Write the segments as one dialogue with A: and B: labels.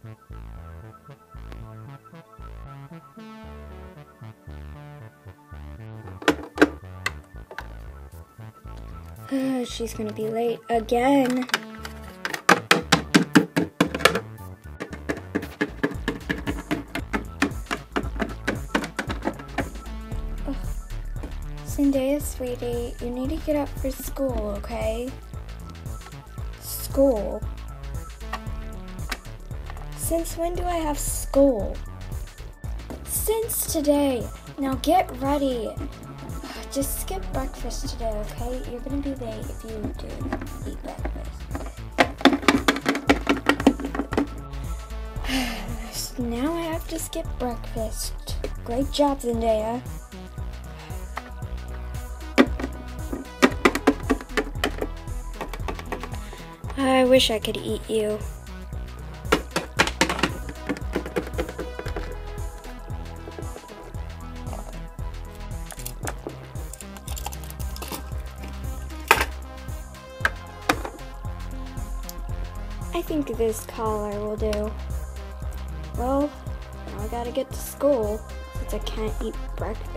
A: She's gonna be late again. Zendaya, sweetie, you need to get up for school, okay? School? Since when do I have school? Since today. Now get ready. Just skip breakfast today, okay? You're gonna be late if you do eat breakfast. Now I have to skip breakfast. Great job, Zendaya. I wish I could eat you. I think this collar will do. Well, now I gotta get to school since I can't eat breakfast.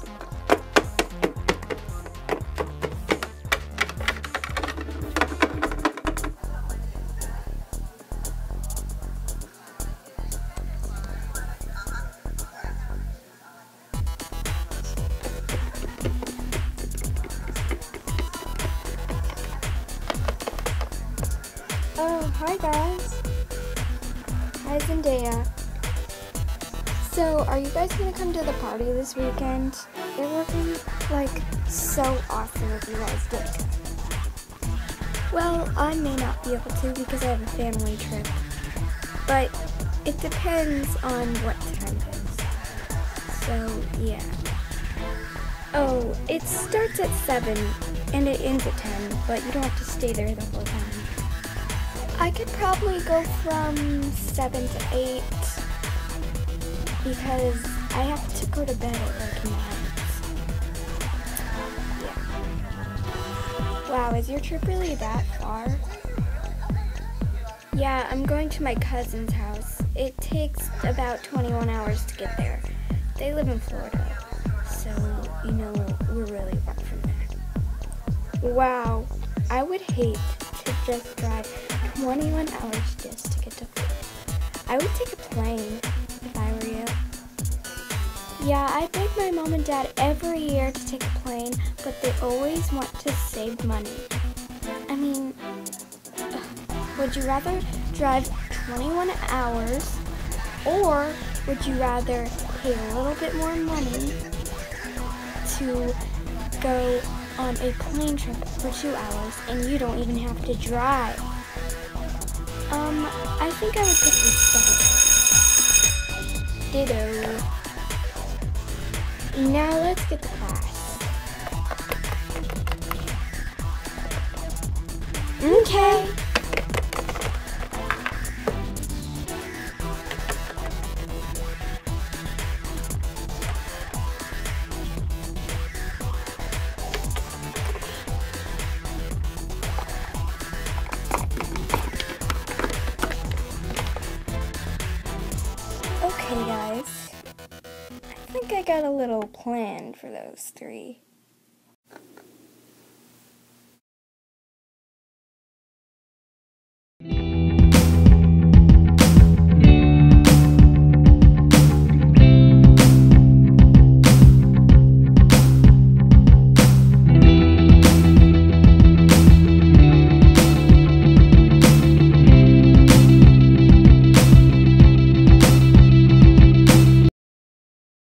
A: Oh, hi guys. Hi Zendaya. So, are you guys gonna come to the party this weekend? It would be, like, so awesome if you guys did. Well, I may not be able to because I have a family trip. But it depends on what time it is. So, yeah. Oh, it starts at 7 and it ends at 10, but you don't have to stay there the whole time. I could probably go from 7 to 8 because I have to go to bed at like 9. Yeah. Wow, is your trip really that far? Yeah, I'm going to my cousin's house. It takes about 21 hours to get there. They live in Florida, so, you know, we're really far from there. Wow, I would hate to just drive 21 hours just to get to Florida. I would take a plane if I were you. Yeah, I beg my mom and dad every year to take a plane, but they always want to save money. I mean, would you rather drive 21 hours, or would you rather pay a little bit more money to go on a plane trip for 2 hours and you don't even have to drive? I think I would pick the second. Ditto. Now let's get to class. Okay. Okay, guys. I think I got a little plan for those three.